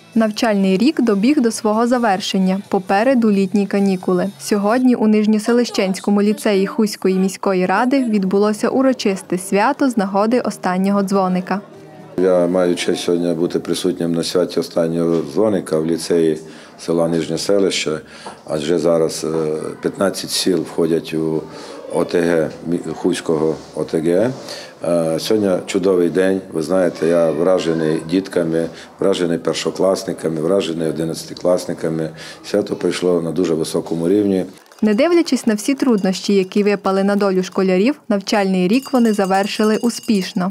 Навчальний рік добіг до свого завершення. Попереду літні канікули. Сьогодні у Нижньоселищенському ліцеї Хуської міської ради відбулося урочисте свято з нагоди останнього дзвоника. Я маю честь сьогодні бути присутнім на святі останнього дзвоника в ліцеї села Нижнє селище, адже зараз 15 сіл входять у ОТГ, Хуського ОТГ. Сьогодні чудовий день, ви знаєте, я вражений дітками, вражений першокласниками, вражений 11-класниками. Свято пройшло на дуже високому рівні. Не дивлячись на всі труднощі, які випали на долю школярів, навчальний рік вони завершили успішно.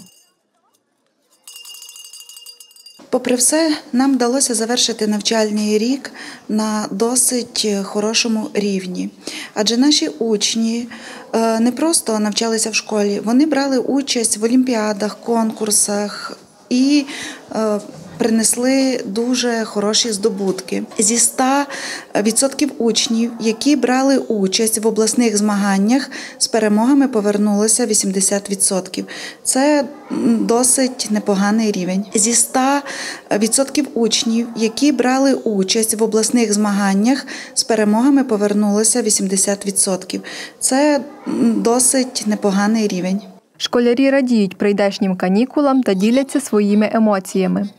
Попри все, нам вдалося завершити навчальний рік на досить хорошому рівні. Адже наші учні не просто навчалися в школі, вони брали участь в олімпіадах, конкурсах і принесли дуже хороші здобутки. Зі 100% учнів, які брали участь в обласних змаганнях, з перемогами повернулося 80%. Це досить непоганий рівень. Зі 100% учнів, які брали участь в обласних змаганнях, з перемогами повернулося 80%. Це досить непоганий рівень. Школярі радіють прийдешнім канікулам та діляться своїми емоціями.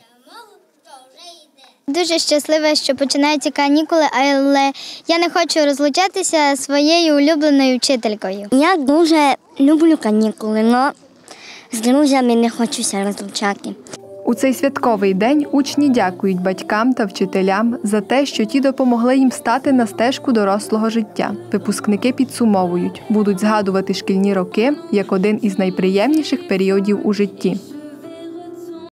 Дуже щаслива, що починаються канікули, але я не хочу розлучатися зі своєю улюбленою вчителькою. Я дуже люблю канікули, але з друзями не хочуся розлучати. У цей святковий день учні дякують батькам та вчителям за те, що ті допомогли їм стати на стежку дорослого життя. Випускники підсумовують, будуть згадувати шкільні роки як один із найприємніших періодів у житті.